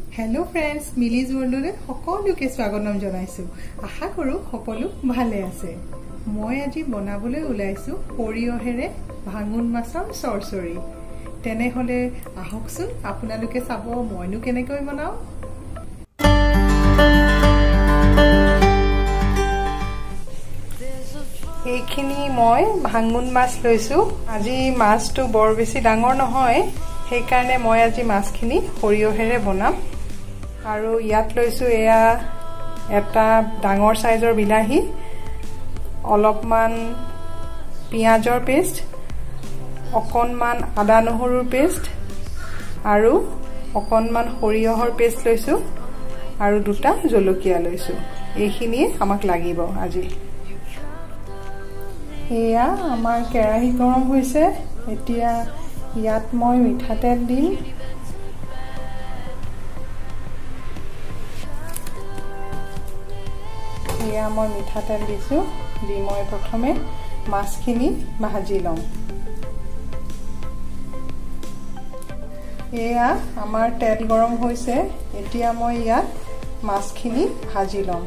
Hello friends, Millie's World le সকলোকে স্বাগতম জনাইছো। আশা কৰো সকলো ভালে আছে। মই আজি বনাবলৈ ওলাইছো সৰিয়হেৰে ভাঙুন মাছৰ চৰচৰি। তেনে হলে আহকচোন আপোনালোকে চাব মইনো কেনেকৈ বনাও। এইখিনি মই ভাঙুন মাছ লৈছো। আজি মাছটো বৰ বেছি ডাঙৰ নহয়, সেই কাৰণে মই আজি মাছখিনি সৰিয়হেৰে বনাম। আৰু ইয়াত লৈছো এয়া এটা ডাঙৰ সাইজৰ বিলাহী, অলপমান পিয়াজৰ পেষ্ট, অকনমান আদা নহৰুৰ পেষ্ট আৰু অকনমান সৰিয়হৰ পেষ্ট লৈছো আৰু দুটা জলকীয়া লৈছো। এইখিনিয়ে আমাক লাগিব আজি। এয়া আমাৰ কেৰাহী গৰম হৈছে। এতিয়া ইয়াত মই মিঠাতেল দিম। এয়া মই মিঠাতেল দিছো। দি মই প্ৰথমে মাছখিনি ভাজি লম। এয়া আমাৰ তেল গৰম হৈছে। এতিয়া মই ইয়াত মাছখিনি ভাজি লম।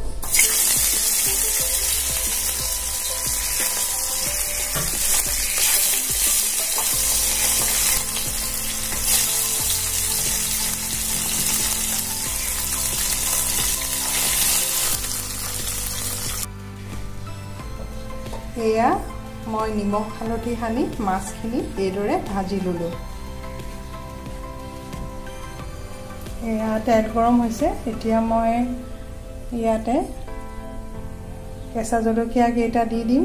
এয়া মই নিমখ হালধি সানি মাছখিনি এইদৰে ভাজি ললো। এয়া তেল গৰম হৈছে। এতিয়া মই ইয়াতে কেঁচা জলকীয়া কেইটা দি দিম।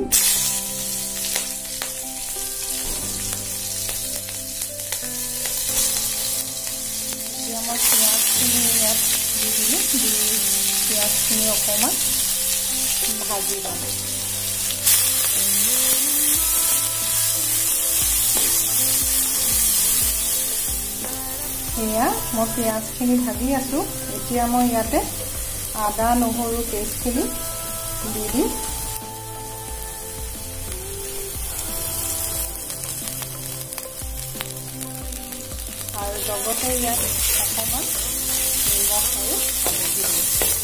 এতিয়া মই পিঁয়াজখিনি ইয়াত দি দিলোঁ। দি পিঁয়াজখিনি অকণমান ভাজি ল'ম। এয়া মই পিঁয়াজখিনি ভাজি আছো। এতিয়া মই ইয়াতে আদা নহৰু পেষ্টখিনি দি দিম। আৰু লগতে ইয়াত অকণমান নিমখ আৰু হালধি দিম।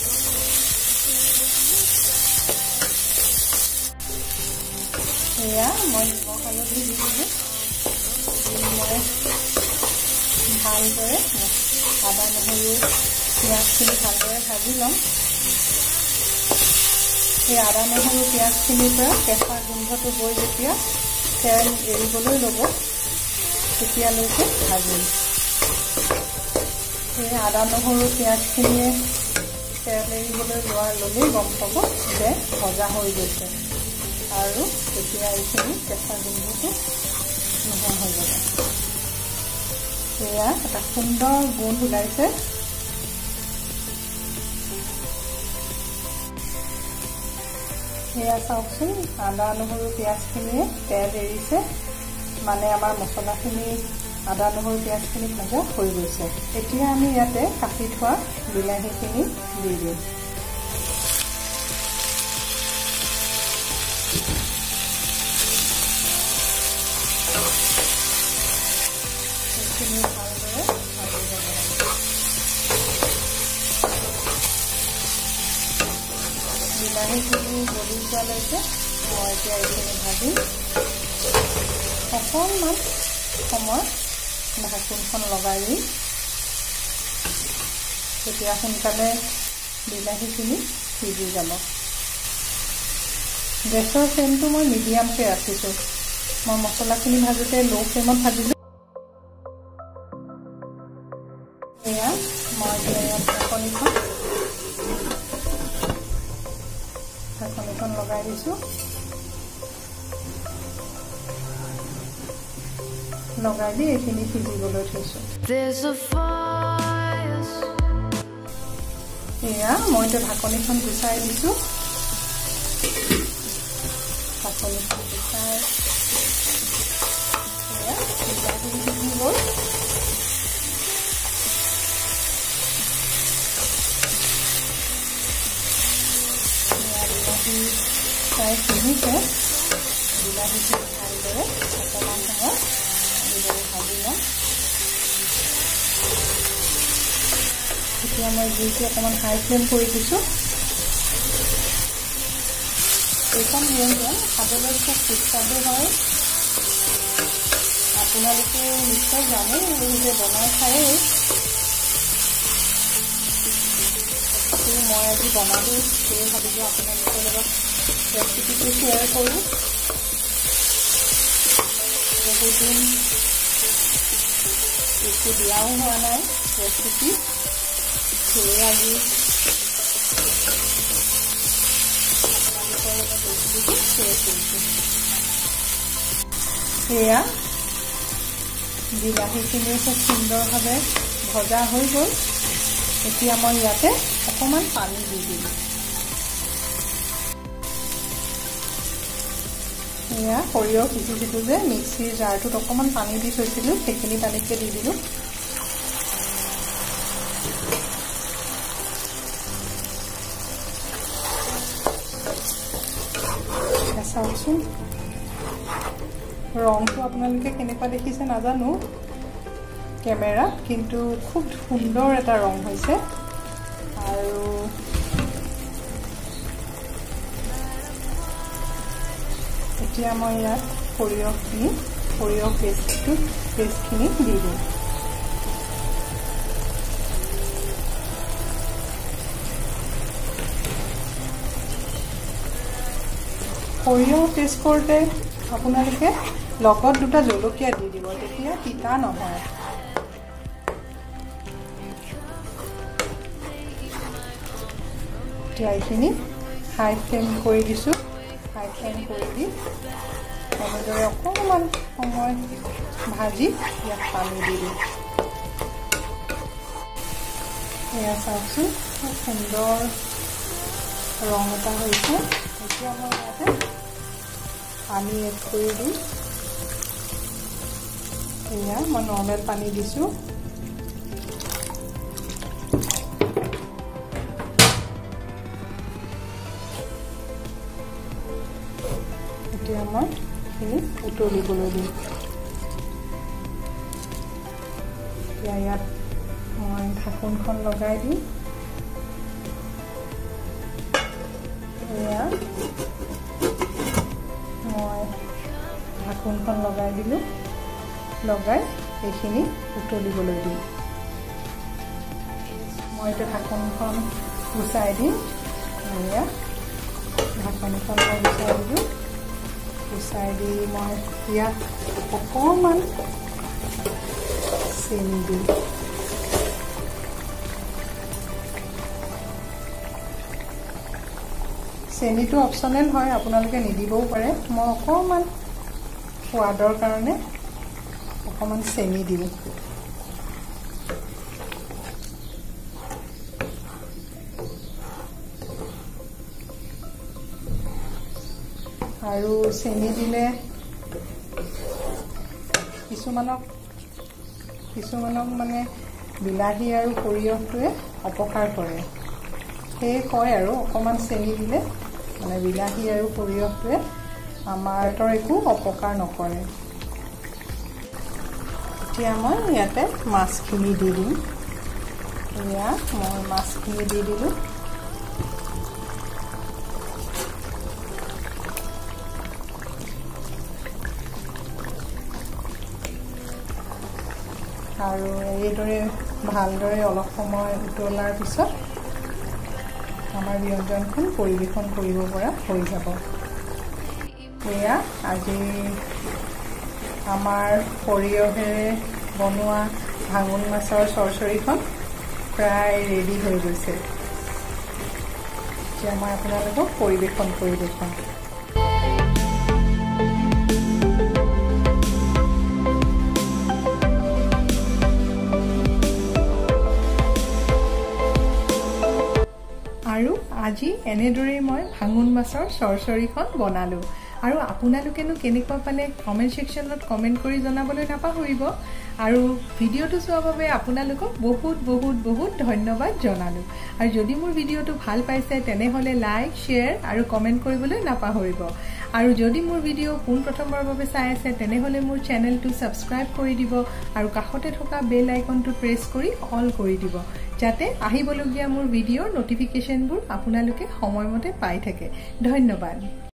এয়া মই নিমখ হালধি দি দিলোঁ। মই ভালদৰে আদা নহৰু পিঁয়াজখিনি ভালদৰে ভাজি ল'ম। এই আদা নহৰু পিঁয়াজখিনিৰ পৰা কেঁচা গোন্ধটো গৈ যেতিয়া তেল এৰিবলৈ ল'ব তেতিয়ালৈকে ভাজিম। এই আদা নহৰু পিঁয়াজখিনিয়ে তেল এৰিবলৈ ল'লেই গম পাব যে ভজা হৈ গৈছে আৰু তেতিয়া এইখিনি কেঁচা গোন্ধটো নোহোৱা হৈ যাব। এয়া এটা সুন্দৰ গোন্ধ ওলাইছে। এয়া চাওকচোন, আদা নহৰু পিঁয়াজখিনিয়ে তেল এৰিছে, মানে আমাৰ মছলাখিনি আদা নহৰু পিঁয়াজখিনি ভজা হৈ গৈছে। এতিয়া আমি ইয়াতে কাটি থোৱা বিলাহীখিনি দি দিম। ভালদৰে ভাজিব লাগিব। বিলাহীখিনি গলি যোৱালৈকে মই এতিয়া এইখিনি ভাজিম। অকণমান সময় ঢাকোনখন লগাই দিম। তেতিয়া সোনকালে বিলাহীখিনি সিজি যাব। গেছৰ ফ্লেমটো মই মিডিয়ামকৈ ৰাখিছোঁ। মই মছলাখিনি ভাজোঁতে ল' ফ্লেমত ভাজিলোঁ। এয়া মই ঢাকনিখন লগাই দিছোঁ। লগাই দি এইখিনি সিজিবলৈ থৈছোঁ। এয়া মই এতিয়া ঢাকনিখন গুচাই দিছোঁ। ঢাকনিখন গুচাই এয়া বিলাহী সিজি গ'ল। প্ৰায় সিজিছে। বিলাহীটো ভালদৰে অকণমান সময় এইদৰে ভাজি ল'ম। এতিয়া মই জুইটো অকণমান হাই ফ্লেম কৰি দিছোঁ। এইখন ব্যঞ্জন খাবলৈ খুব সুস্বাদু হয়। আপোনালোকে নিশ্চয় জানে যে বনাই খায়েই, মই আজি বনালোঁ সেয়ে ভাবিলোঁ আপোনালোকৰ লগত ৰেচিপিটো শ্বেয়াৰ কৰোঁ। বহুত দিন একো দিয়াও হোৱা নাই ৰেচিপি, সেয়ে আজি আপোনালোকৰ লগত ৰেচিপিটো শ্বেয়াৰ কৰিছোঁ। সেয়া বিলাহীখিনি খুব সুন্দৰভাৱে ভজা হৈ গ'ল। এতিয়া মই ইয়াতে অকণমান পানী দি দিম। এয়া সৰিয়হ সিজিছিলোঁ যে মিক্সিৰ জাৰটোত অকণমান পানী দি থৈছিলোঁ, সেইখিনি পানীকে দি দিলোঁ। চাওকচোন ৰংটো আপোনালোকে কেনেকুৱা দেখিছে নাজানো কেমেৰা, কিন্তু খুব সুন্দৰ এটা ৰং হৈছে। আৰু এতিয়া মই ইয়াত সৰিয়হ পেষ্টখিনি দি দিম। সৰিয়হ পেষ্ট কৰোঁতে আপোনালোকে লগত দুটা জলকীয়া দি দিব, তেতিয়া তিতা নহয়। এতিয়া এইখিনি হাই ফ্লেম কৰি দিছোঁ। হাই ফ্লেম কৰি দি এনেদৰে অকণমান সময় ভাজি ইয়াত পানী দি দিম। এয়া চাওকচোন খুব সুন্দৰ ৰং এটা হৈছে। এতিয়া মই ইয়াতে পানী এড কৰি দিম। এয়া মই নৰ্মেল পানী দিছোঁ। এতিয়া মই এইখিনি উতলিবলৈ দিম। এতিয়া ইয়াত মই ঢাকোনখন লগাই দিম। এয়া মই ঢাকোনখন লগাই দিলোঁ, লগাই এইখিনি উতলিবলৈ দিম। মই এতিয়া ঢাকোনখন গুচাই দিম। এয়া ঢাকোনখন মই গুচাই দিলোঁ। গুচাই দি মই ইয়াত অকণমান চেনি দিম। চেনিটো অপশ্যনেল হয়, আপোনালোকে নিদিবও পাৰে। মই অকণমান সোৱাদৰ কাৰণে অকণমান চেনি দিওঁ। আৰু চেনি দিলে কিছুমানক মানে বিলাহী আৰু সৰিয়হটোৱে অপকাৰ কৰে। সেয়ে কয় আৰু অকণমান চেনি দিলে মানে বিলাহী আৰু সৰিয়হটোৱে আমাৰ পেটৰ একো অপকাৰ নকৰে। এতিয়া মই ইয়াতে মাছখিনি দি দিম। এয়া মই মাছখিনি দি দিলোঁ। আৰু এইদৰে ভালদৰে অলপ সময় উতলাৰ পিছত আমাৰ ব্যঞ্জনখন পৰিৱেশন কৰিব পৰা হৈ যাব। এয়া আজি আমাৰ সৰিয়হেৰে বনোৱা ভাঙোন মাছৰ চৰচৰিখন প্ৰায় ৰেডি হৈ গৈছে। এতিয়া মই আপোনালোকক পৰিৱেশন কৰি দেখুৱাম। আৰু আজি এনেদৰেই মই ভাঙোন মাছৰ চৰচৰিখন বনালোঁ। আৰু আপোনালোকেনো কেনেকুৱা পালে কমেণ্ট ছেকশ্যনত কমেণ্ট কৰি জনাবলৈ নাপাহৰিব। আৰু ভিডিঅ'টো চোৱাৰ বাবে আপোনালোকক বহুত বহুত বহুত ধন্যবাদ জনালোঁ। আৰু যদি মোৰ ভিডিঅ'টো ভাল পাইছে তেনেহ'লে লাইক, শ্বেয়াৰ আৰু কমেণ্ট কৰিবলৈ নাপাহৰিব। আৰু যদি মোৰ ভিডিঅ' পোনপ্ৰথমবাৰৰ বাবে চাই আছে তেনেহ'লে মোৰ চেনেলটো ছাবস্ক্ৰাইব কৰি দিব আৰু কাষতে থকা বেল আইকনটো প্ৰেছ কৰি অল কৰি দিব। যাতে আহিবলগীয়া মোৰ ভিডিঅ'ৰ নটিফিকেশ্যনবোৰ আপোনালোকে সময়মতে পাই থাকে। ধন্যবাদ।